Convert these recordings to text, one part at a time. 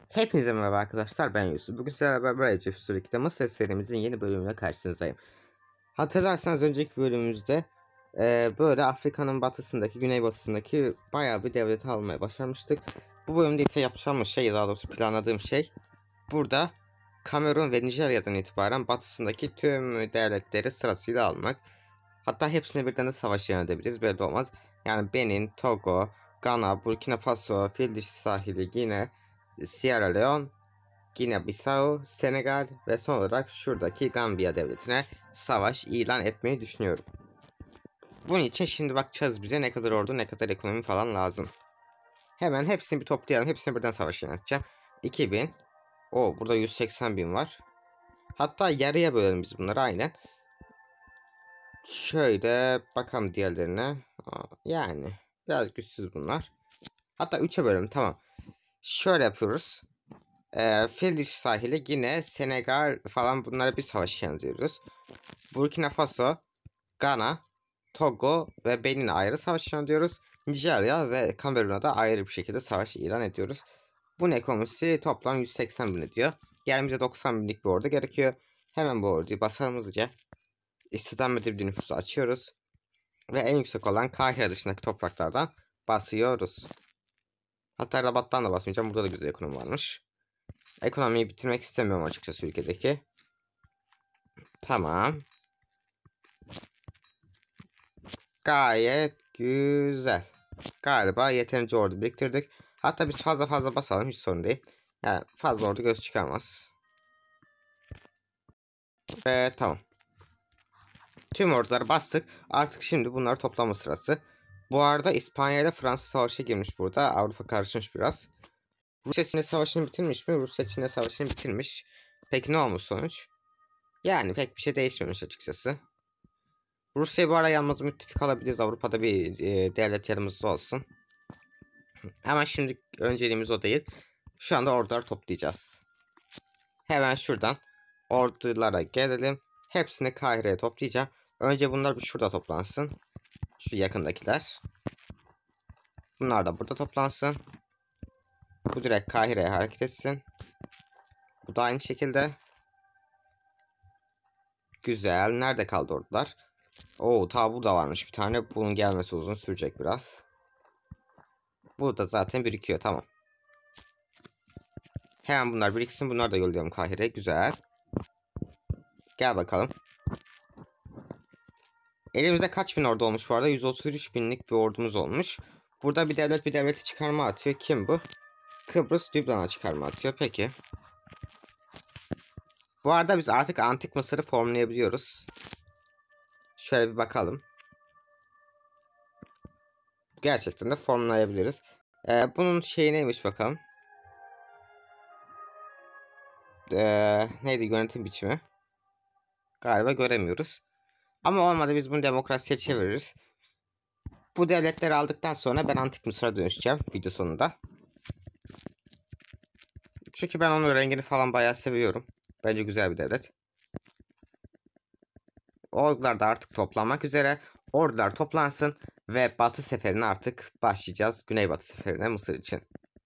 Hepinize merhaba arkadaşlar, ben Yusuf. Bugün sizlerle beraber Age of History Mısır serimizin yeni bölümüne karşınızdayım. Hatırlarsanız önceki bölümümüzde böyle Afrika'nın batısındaki, güneybatısındaki bayağı bir devleti almaya başarmıştık. Bu bölümde ise yapacağımız şey, daha doğrusu planladığım şey, burada Kamerun ve Nijerya'dan itibaren batısındaki tüm devletleri sırasıyla almak. Hatta hepsini birden de savaş ilan edebiliriz, belli olmaz. Yani Benin, Togo, Gana, Burkina Faso, Fildişi sahili, Gine, Sierra Leone, Gine-Bissau, Senegal ve son olarak şuradaki Gambiya devletine savaş ilan etmeyi düşünüyorum. Bunun için şimdi bakacağız bize ne kadar ordu, ne kadar ekonomi falan lazım. Hemen hepsini bir toplayalım. Hepsini birden savaş ilan edeceğim. 2000. Burada 180.000 var. Hatta yarıya bölelim biz bunları aynen. Şöyle bakalım diğerlerine. Yani biraz güçsüz bunlar. Hatta 3'e bölelim, tamam. Şöyle yapıyoruz. Fildiş sahili, Gine, Senegal falan, bunlara bir savaş ilan ediyoruz. Burkina Faso, Gana, Togo ve Benin'e ayrı savaş ilan ediyoruz. Nijerya ve Kamerun'a da ayrı bir şekilde savaş ilan ediyoruz. Bunun ekonomisi toplam 180.000 ediyor. Yani bize 90.000'lik bir ordu gerekiyor. Hemen bu orduyu basalım hızlıca. İstihdam edildiği nüfusu açıyoruz. Ve en yüksek olan Kahire dışındaki topraklardan basıyoruz. Hatta Rabat'tan da basmayacağım. Burada da güzel ekonomi varmış. Ekonomiyi bitirmek istemiyorum açıkçası ülkedeki. Tamam. Gayet güzel. Galiba yeterince ordu biriktirdik. Hatta biz fazla basalım, hiç sorun değil. Yani fazla ordu göz çıkarmaz. Ve tamam. Tüm orduları bastık. Artık şimdi bunları toplama sırası. Bu arada İspanya ile Fransa savaşa girmiş burada. Avrupa karışmış biraz. Rusya-Çin savaşını bitirmiş mi? Rusya-Çin savaşını bitirmiş. Peki ne olmuş sonuç? Yani pek bir şey değişmemiş açıkçası. Rusya'yı bu ara yalnız müttefik alabiliriz. Avrupa'da bir devlet yanımızda olsun. Ama şimdi önceliğimiz o değil. Şu anda orduları toplayacağız. Hemen şuradan ordulara gelelim. Hepsini Kahire'ye toplayacağım. Önce bunlar bir şurada toplansın. Şu yakındakiler. Bunlar da burada toplansın. Bu direkt Kahire'ye hareket etsin. Bu da aynı şekilde. Güzel. Nerede kaldı ordular? Ta burada varmış bir tane. Bunun gelmesi uzun sürecek biraz. Bu da zaten birikiyor, tamam. Hemen bunlar biriksin. Bunları da yollayalım Kahire'ye. Güzel. Gel bakalım. Elimizde kaç bin ordu olmuş bu arada? 133.000'lik bir ordumuz olmuş. Burada bir devleti çıkarma atıyor. Kim bu? Kıbrıs Lübnan'a çıkarma atıyor. Peki. Bu arada biz artık Antik Mısır'ı formlayabiliyoruz. Şöyle bir bakalım. Gerçekten de formlayabiliriz. Bunun şeyi neymiş bakalım. Neydi yönetim biçimi? Galiba göremiyoruz. Ama olmadı biz bunu demokrasiye çeviririz. Bu devletleri aldıktan sonra ben Antik Mısır'a dönüşeceğim video sonunda. Çünkü ben onun rengini falan bayağı seviyorum. Bence güzel bir devlet. Ordular da artık toplanmak üzere. Ordular toplansın ve Batı seferine artık başlayacağız. Güneybatı seferine Mısır için.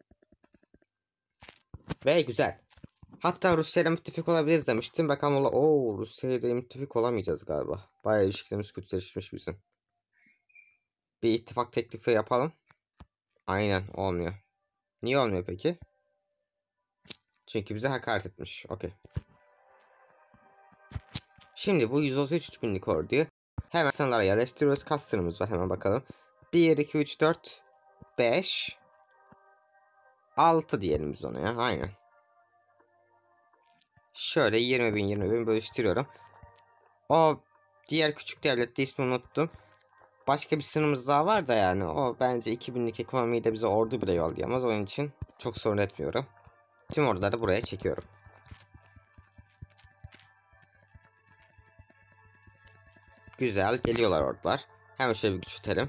Ve güzel. Hatta Rusya ile müttefik olabiliriz demiştim. Bakalım Rusya ile müttefik olamayacağız galiba. Bayağı ilişkilerimiz kötüleşmiş bizim. Bir ittifak teklifi yapalım. Aynen olmuyor. Niye olmuyor peki? Çünkü bize hakaret etmiş. Okey. Şimdi bu 133.000'lik orduyu hemen sınırlara yerleştiriyoruz. Kaç sınırımız var hemen bakalım. 1, 2, 3, 4, 5, 6 diyelim biz ona ya. Aynen. Şöyle 20.000 bölüştürüyorum. O diğer küçük devlette ismini unuttum. Başka bir sınırımız daha var da yani. O bence 2000'lik ekonomiyi de bize ordu bile yollayamaz. Onun için çok sorun etmiyorum. Tüm orduları buraya çekiyorum. Güzel geliyorlar ordular. Hemen şöyle bir küçültelim.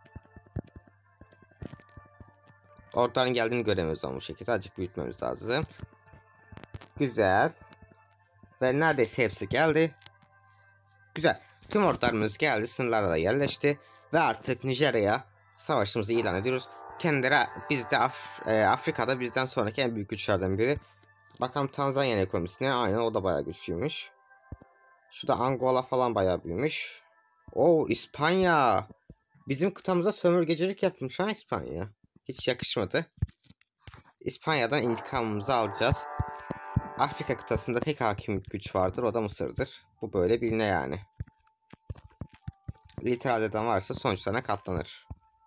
Orduların geldiğini göremiyoruz ama bu şekilde azıcık büyütmemiz lazım. Güzel. Ve neredeyse hepsi geldi. Güzel. Tüm ordularımız geldi. Sınırlara da yerleşti. Ve artık Nijerya'ya savaşımızı ilan ediyoruz. kendileri Afrika'da bizden sonraki en büyük güçlerden biri. Bakalım Tanzanya ekonomisine, aynen o da bayağı güçlüymüş. Şurada Angola falan bayağı büyümüş. Oo, İspanya. Bizim kıtamıza sömürgecilik yapmış ha İspanya. Hiç yakışmadı. İspanya'dan intikamımızı alacağız. Afrika kıtasında tek hakim güç vardır, o da Mısır'dır. Bu böyle biline yani. İtiraz eden varsa sonuçlarına katlanır.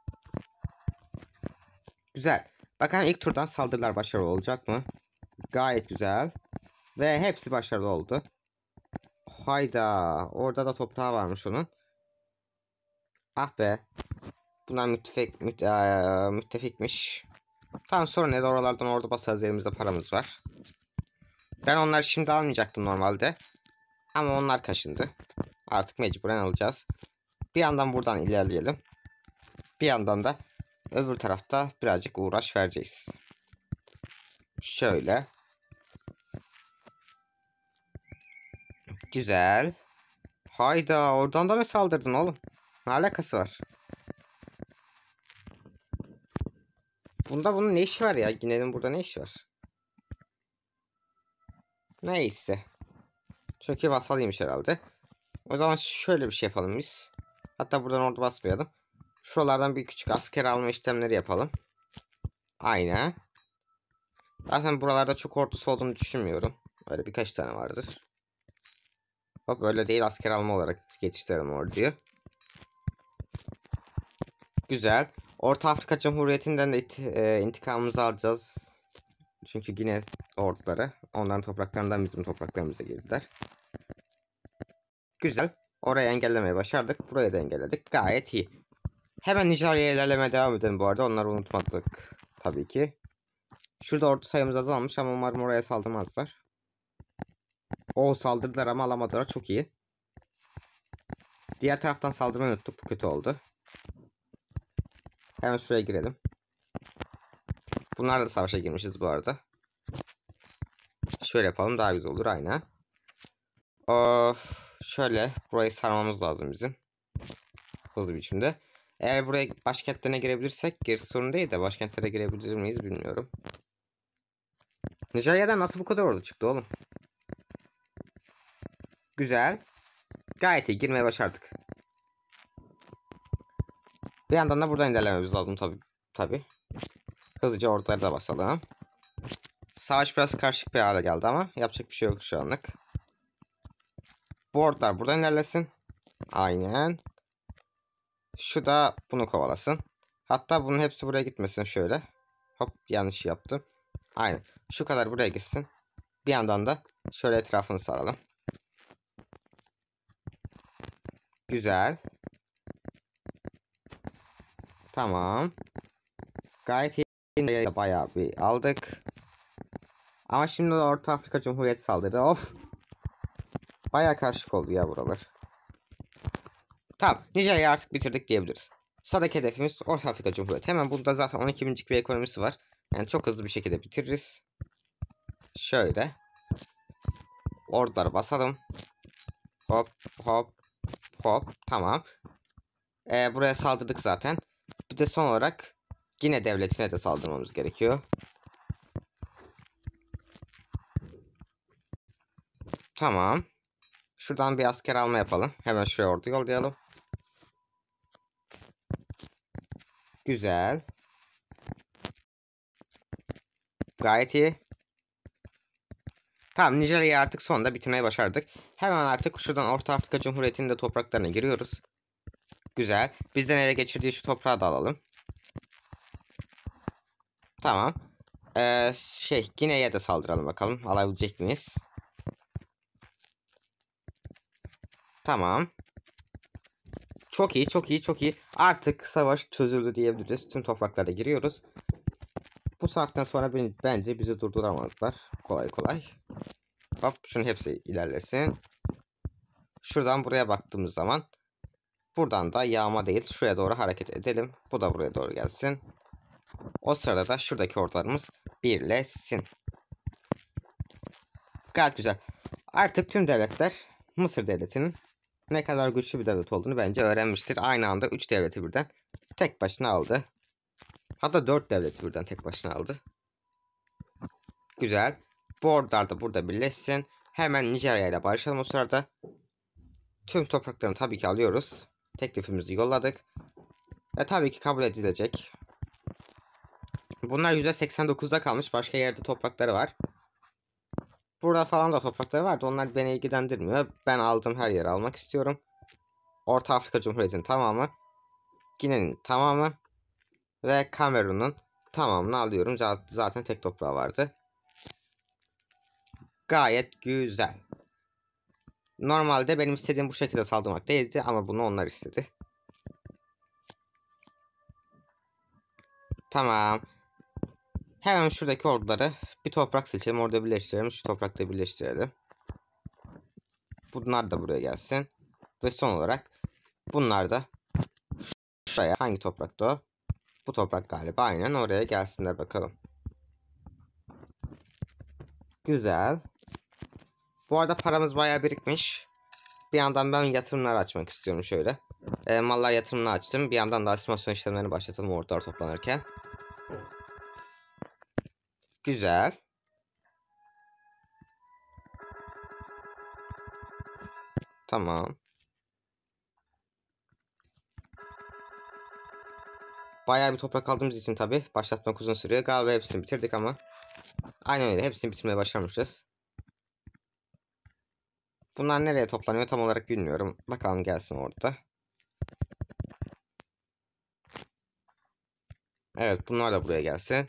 Güzel. Bakalım ilk turdan saldırılar başarılı olacak mı? Gayet güzel. Ve hepsi başarılı oldu. Hayda. Orada da toprağı varmış onun. Ah be. Bunlar müttefikmiş. Tamam, sorun ne, oralardan ordu basarız, elimizde paramız var. Ben onları şimdi almayacaktım normalde. Ama onlar kaşındı. Artık mecburen alacağız. Bir yandan buradan ilerleyelim. Bir yandan da öbür tarafta birazcık uğraş vereceğiz. Şöyle. Güzel. Hayda, oradan da mı saldırdın oğlum? Ne alakası var? Bunun ne işi var ya? Gine'nin burada ne işi var? Neyse. Çünkü vasalıymış herhalde. O zaman şöyle bir şey yapalım biz. Hatta buradan ordu basmayalım. Şuralardan bir küçük asker alma işlemleri yapalım. Aynen. Zaten buralarda çok ordusu olduğunu düşünmüyorum. Öyle birkaç tane vardır. Hop, öyle değil, asker alma olarak yetiştirelim orduyu. Güzel. Orta Afrika Cumhuriyeti'nden de intikamımızı alacağız. Çünkü yine orduları onların topraklarından bizim topraklarımıza girdiler. Güzel. Orayı engellemeyi başardık. Burayı da engelledik. Gayet iyi. Hemen Nijerya'ya ilerlemeye devam edelim bu arada. Onları unutmadık tabii ki. Şurada ordu sayımız azalmış ama umarım oraya saldırmazlar. O saldırdılar ama alamadılar. Çok iyi. Diğer taraftan saldırmayı unuttuk. Bu kötü oldu. Hemen şuraya girelim. Bunlarla da savaşa girmişiz bu arada. Şöyle yapalım, daha güzel olur, aynen. Of, şöyle burayı sarmamız lazım bizim. Hızlı biçimde. Eğer buraya başkentlerine girebilirsek gerisi sorun değil, de başkentlere girebilir miyiz bilmiyorum. Nijerya'dan nasıl bu kadar ordu çıktı oğlum? Güzel. Gayet iyi, girmeye başardık. Bir yandan da buradan ilerlememiz lazım tabi. Hızlıca orduları da basalım. Savaş biraz karışık bir hale geldi ama yapacak bir şey yok şu anlık. Bu ordular buradan ilerlesin. Aynen. Şu da bunu kovalasın. Hatta bunun hepsi buraya gitmesin şöyle. Hop, yanlış yaptım. Aynen. Şu kadar buraya gitsin. Bir yandan da şöyle etrafını saralım. Güzel. Tamam. Gayet iyi. Bayağı bir aldık. Ama şimdi de Orta Afrika Cumhuriyeti saldırdı. Of. Bayağı karışık oldu ya buralar. Tamam. Nijerya'yı artık bitirdik diyebiliriz. Sıradaki hedefimiz Orta Afrika Cumhuriyeti. Hemen bunda zaten 12.000'lik bir ekonomisi var. Yani çok hızlı bir şekilde bitiririz. Şöyle. Orduları basalım. Hop hop hop. Tamam. Buraya saldırdık zaten. Bir de son olarak Gine devletine de saldırmamız gerekiyor. Tamam. Şuradan bir asker alma yapalım. Hemen şuraya ordu yollayalım. Güzel. Gayet iyi. Tamam, Nijerya'yı artık sonunda bitirmeyi başardık. Hemen artık şuradan Orta Afrika Cumhuriyeti'nin de topraklarına giriyoruz. Güzel. Bizden ele geçirdiği şu toprağı da alalım. Tamam. Gine'ye de saldıralım bakalım. Alabilecek miyiz? Tamam. Çok iyi, çok iyi, çok iyi. Artık savaş çözüldü diyebiliriz. Tüm topraklara giriyoruz. Bu saatten sonra bence bizi durduramazlar. Kolay kolay. Hop, şunun hepsi ilerlesin. Şuradan buraya baktığımız zaman buradan da yağma değil, şuraya doğru hareket edelim. Bu da buraya doğru gelsin. O sırada da şuradaki ordularımız birleşsin. Gayet güzel. Artık tüm devletler Mısır devletinin ne kadar güçlü bir devlet olduğunu bence öğrenmiştir. Aynı anda 3 devleti birden tek başına aldı. Hatta 4 devleti birden tek başına aldı. Güzel. Bu ordular da burada birleşsin. Hemen Nijerya ile barışalım o sırada. Tüm topraklarını tabii ki alıyoruz. Teklifimizi yolladık. Ve tabii ki kabul edilecek. Bunlar %89'da kalmış. Başka yerde toprakları var. Burada falan da toprakları var da onlar beni ilgilendirmiyor. Ben aldığım her yeri almak istiyorum. Orta Afrika Cumhuriyeti'nin tamamı. Gine'nin tamamı. Ve Kamerun'un tamamını alıyorum. Zaten tek toprağı vardı. Gayet güzel. Normalde benim istediğim bu şekilde saldırmak değildi ama bunu onlar istedi. Tamam. Hemen şuradaki orduları bir toprak seçelim. Orada birleştirelim. Şu toprakta birleştirelim. Bunlar da buraya gelsin. Ve son olarak bunlar da şuraya. Hangi toprakta o? Bu toprak galiba. Aynen oraya gelsinler bakalım. Güzel. Bu arada paramız bayağı birikmiş. Bir yandan ben yatırımlar açmak istiyorum şöyle. Mallar yatırımını açtım. Bir yandan da asimilasyon işlemlerini başlatalım ordular toplanırken. Güzel. Tamam. Bayağı bir toprak aldığımız için tabi başlatmak uzun sürüyor. Galiba hepsini bitirdik ama. Aynen öyle. Hepsini bitirmeye başarmışız. Bunlar nereye toplanıyor tam olarak bilmiyorum. Bakalım gelsin orada. Evet bunlar da buraya gelsin.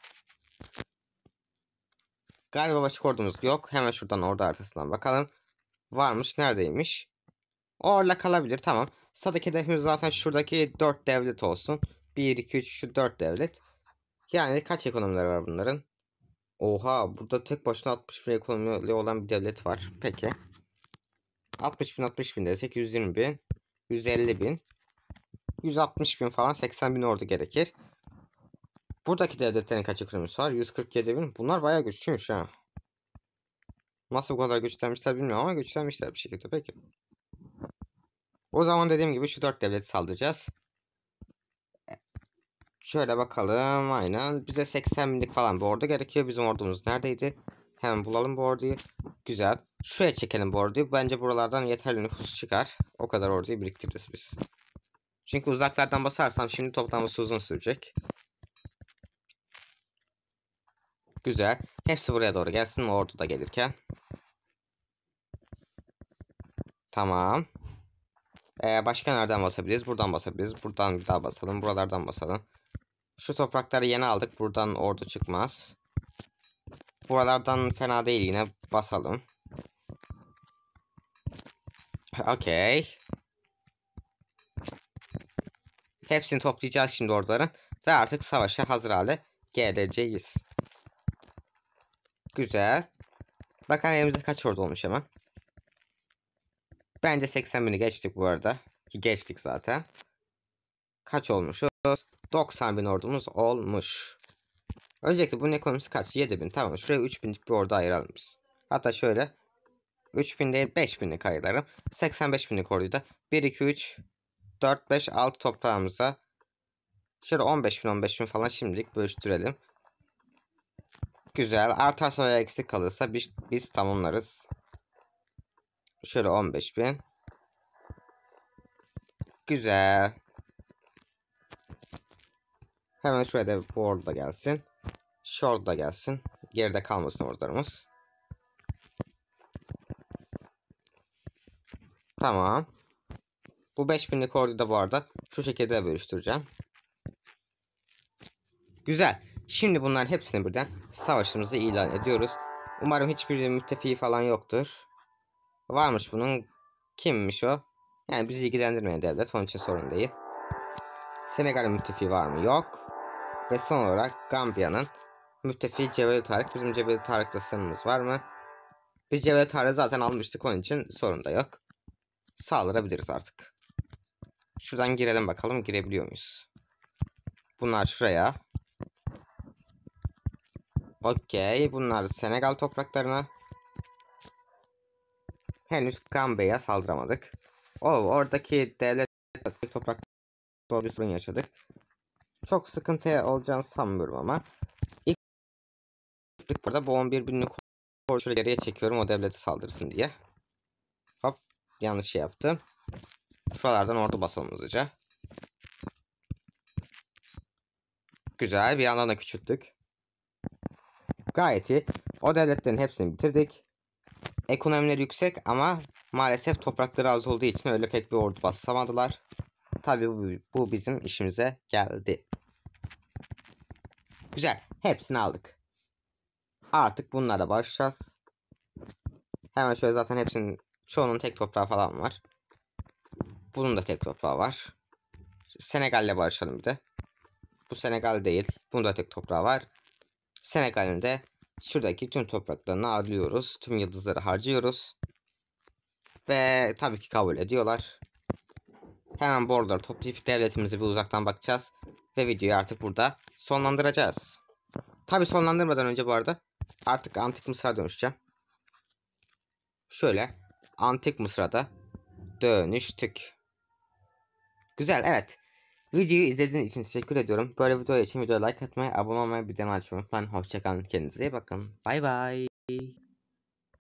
Galiba başka ordumuz yok. Hemen şuradan ordu haritasından bakalım. Varmış neredeymiş? Orada kalabilir tamam. Sıradaki hedefimiz zaten şuradaki 4 devlet olsun. 1, 2, 3 şu 4 devlet. Yani kaç ekonomileri var bunların? Oha burada tek başına 60 bin ekonomili olan bir devlet var. Peki. 60 bin desek 120 bin. 150 bin. 160 bin falan 80 bin ordu gerekir. Buradaki devletlerin kaç ekonomisi var? 147 bin. Bunlar bayağı güçlüymüş ha. Nasıl bu kadar güçlenmişler bilmiyorum ama güçlenmişler bir şekilde peki. O zaman dediğim gibi şu 4 devleti saldıracağız. Şöyle bakalım aynen. Bize 80 binlik falan bir ordu gerekiyor. Bizim ordumuz neredeydi? Hemen bulalım bu orduyu. Güzel. Şuraya çekelim bu orduyu. Bence buralardan yeterli nüfus çıkar. O kadar orduyu biriktiririz biz. Çünkü uzaklardan basarsam şimdi toplaması uzun sürecek. Güzel. Hepsi buraya doğru gelsin. Ordu da gelirken. Tamam. Başka nereden basabiliriz? Buradan basabiliriz. Buradan bir daha basalım. Buralardan basalım. Şu toprakları yeni aldık. Buradan ordu çıkmaz. Buralardan fena değil yine. Basalım. Okey. Hepsini toplayacağız şimdi orduların. Ve artık savaşa hazır hale geleceğiz. Güzel. Bakalım elimizde kaç ordu olmuş hemen. Bence 80 bini geçtik bu arada. Ki geçtik zaten. Kaç olmuşuz? 90 bin ordumuz olmuş. Öncelikle bunun ekonomisi kaç? 7 bin. Tamam şuraya 3 binlik bir ordu ayıralım biz. Hatta şöyle 3 bin değil 5 binlik ayıralım. 85 binlik orduyu da 1, 2, 3, 4, 5, 6 toprağımıza şöyle 15 bin falan şimdilik bölüştürelim. Güzel. Artarsa veya eksik kalırsa biz tamamlarız. Şöyle 15 bin. Güzel. Hemen şuraya da bu ordu da gelsin. Şu ordu da gelsin. Geride kalmasın ordularımız. Tamam. Bu 5000'lik orduyu da bu arada şu şekilde bölüştüreceğim. Güzel. Şimdi bunların hepsini birden savaşımızı ilan ediyoruz. Umarım hiçbir müttefiği falan yoktur. Varmış bunun. Kimmiş o? Yani bizi ilgilendirmeyen devlet. Onun için sorun değil. Senegal'in müttefiği var mı? Yok. Ve son olarak Gambiya'nın müttefiği Cebeli Tarık. Bizim Cebeli Tarık'ta sınırımız var mı? Biz Cebeli Tarık'ı zaten almıştık. Onun için sorun da yok. Saldırabiliriz artık. Şuradan girelim bakalım. Girebiliyor muyuz? Bunlar şuraya. Okey. Bunlar Senegal topraklarına. Henüz Gambia'ya saldıramadık. Oradaki devlet toprak bir sorun yaşadık. Çok sıkıntı olacağını sanmıyorum ama. İlk burada bu 11 binlik şöyle geriye çekiyorum o devlete saldırsın diye. Hop, yanlış şey yaptım. Şuralardan ordu basalım hızlıca. Güzel, bir yandan da küçülttük. Gayet iyi. O devletlerin hepsini bitirdik. Ekonomileri yüksek ama maalesef toprakları az olduğu için öyle pek bir ordu basamadılar. Tabii bu bizim işimize geldi. Güzel. Hepsini aldık. Artık bunlara başlayacağız. Hemen şöyle, zaten hepsinin çoğunun tek toprağı falan var. Bunun da tek toprağı var. Senegal'le başlayalım bir de. Bu Senegal değil. Bunun da tek toprağı var. Senegal'in de şuradaki tüm topraklarını alıyoruz. Tüm yıldızları harcıyoruz. Ve tabii ki kabul ediyorlar. Hemen bordoları toplayıp devletimizi bir uzaktan bakacağız. Ve videoyu artık burada sonlandıracağız. Tabii sonlandırmadan önce bu arada artık Antik Mısır'a dönüşeceğim. Şöyle Antik Mısır'a da dönüştük. Güzel, evet. Videoyu izlediğiniz için teşekkür ediyorum. Böyle video için videoya like atmayı, abone olmayı, bildirim açmayı unutmayın. Hoşçakalın. Kendinize iyi bakın. Bay bay.